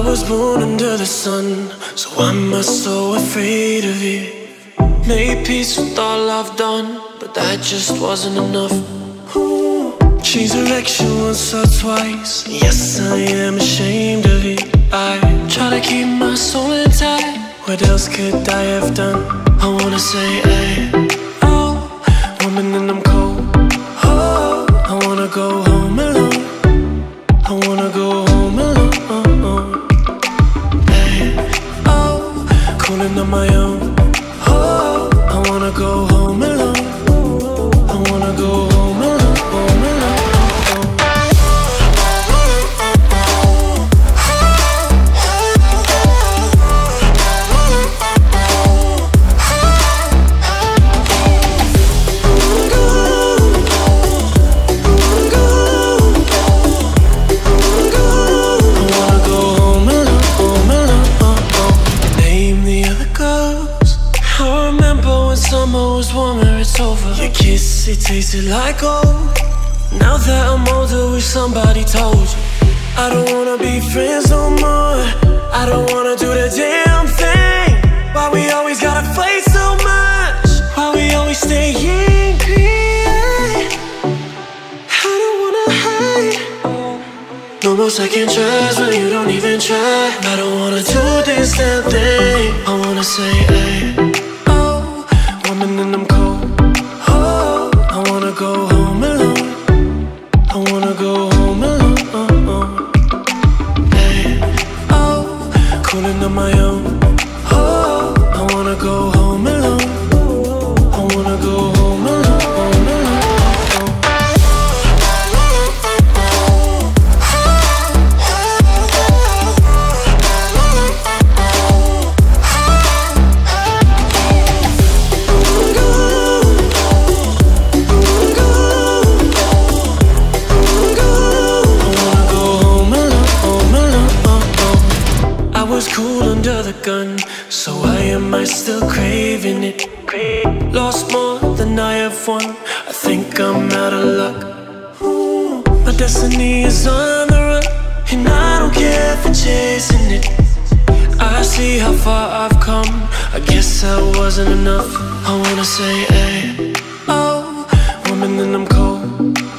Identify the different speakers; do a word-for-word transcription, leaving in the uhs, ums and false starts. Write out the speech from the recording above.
Speaker 1: was born under the sun, so why am I so afraid of you? Made peace with all I've done, but that just wasn't enough. Ooh. She's erection once or twice. Yes, I am ashamed of you. I try to keep my soul intact. What else could I have done? I wanna say, hey, oh, woman, and I'm cold. Oh, I wanna go home alone. I wanna go home alone. Hey, oh, cooling on my own. Oh, I wanna go home alone. I wanna go home alone, home alone. Summer was warmer, it's over. Your kiss, it tasted like gold. Now that I'm older, wish somebody told you I don't wanna be friends no more. I don't wanna do the damn thing. Why we always gotta fight so much? Why we always stay angry? I don't wanna hide. No more second tries when you don't even try. I don't wanna do this damn thing. I wanna say, hey, and I'm cold. Oh, I wanna go home alone. I wanna go home alone. Hey, oh, cooling on my own. Oh, I wanna go home alone. I wanna go home alone, home alone. Gun, so why am I still craving it? Lost more than I have won. I think I'm out of luck. Ooh, my destiny is on the run, and I don't care for chasing it. I see how far I've come. I guess that wasn't enough. I wanna say, hey, oh, woman, and I'm cold.